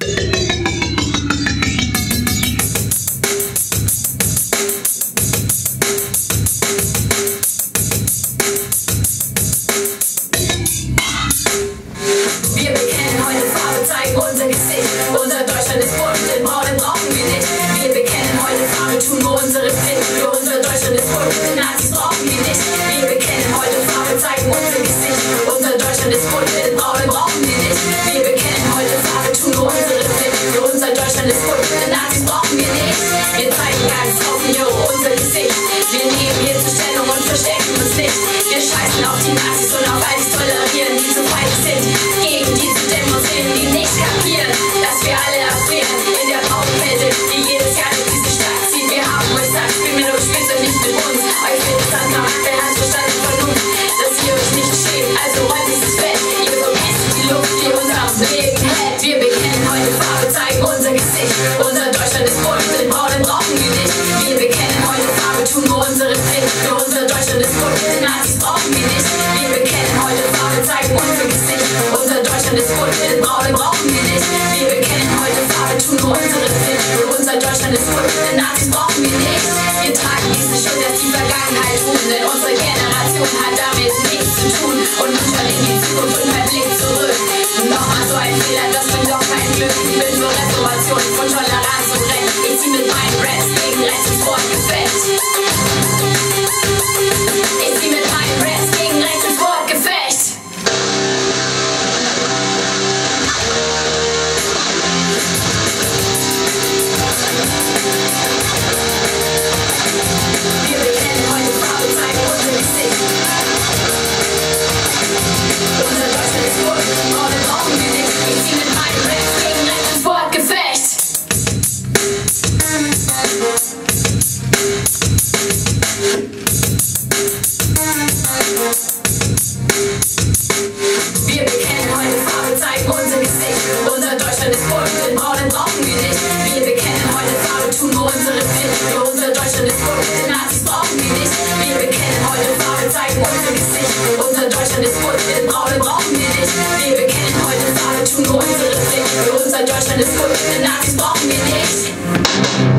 Wir bekennen heute Farbe, zeigen unser Gesicht. Unser Deutschland ist bunt, den Braunen brauchen wir nicht. Wir bekennen heute Farbe, tun nur unsere Pflicht. Für unser Deutschland ist bunt, den Nazis brauchen wir nicht. Wir bekennen heute Farbe, zeigen unser Gesicht. Unser Deutschland ist bunt, den Braunen brauchen wir nicht. Wir bekennen heute Farbe, tun nur unsere Pflicht. Für unser Deutschland ist bunt, den Nazis brauchen wir nicht. Wir zeigen ganz offen, yo, unser Gesicht. Wir nehmen hier zur Stellung und verstecken uns nicht. Wir scheißen auf die Nazis und auf all die tolerieren, die zu feig sind. Gegen die zu demonstrieren, die nicht kapieren, dass wir alle erfrieren in der Braunkälte, die jedes Jahr durch diese Stadt zieht. Wir haben euch gesagt, spielt mit uns, spielt und nicht mit uns. Euch wird es an der Hand, Verstand und Vernunft, dass ihr euch nicht schämt, also räumt dieses Fett. Ihr vermisst die Luft, die unser Leben hält. Wir bekennen heute Farbe, zeigen unser Gesicht. Unser Deutschland ist bunt, den Braunen brauchen wir nicht. Wir bekennen heute Farbe, tun nur unsere Pflicht. Für unser Deutschland ist bunt, den Nazis brauchen wir nicht. Wir bekennen heute Farbe, zeigen unser Gesicht. Unser Deutschland ist bunt, den Braunen brauchen wir nicht. Wir bekennen heute Farbe, tun nur unsere Pflicht. Für unser Deutschland ist bunt, den Nazis brauchen wir nicht. Wir tragen diesen Schuld, dass die Vergangenheit tun, denn unsere Generation hat damit nichts zu tun. Und nun schaut in die Zukunft und kein Blick zurück. Nochmal so ein Fehler, das bringt doch kein Glück. Ich bin für Reformation, von Toleranz und Recht. Ich zieh mit meinen Raps gegen rechts ins Wortgefecht. Ich zieh mit meinen Raps gegen rechts ins Wortgefecht. Wir bekennen heute Farbe, zeigen unser Gesicht. Unser Deutschland ist bunt, Braune brauchen wir nicht. Ich zieh mit meinen Raps gegen rechts ins Wortgefecht. Wir bekennen heute Farbe, zeigen unser Gesicht. Unser Deutschland ist bunt, den Braunen brauchen wir nicht. Wir bekennen heute Farbe, tun nur unsere Pflicht. Für unser Deutschland ist bunt, den Nazis brauchen wir nicht. Wir bekennen heute Farbe, zeigen unser Gesicht. Unser Deutschland ist bunt, den Braunen brauchen wir nicht. Wir bekennen heute Farbe, tun nur unsere Pflicht. Für unser Deutschland ist bunt, den Nazis brauchen wir nicht.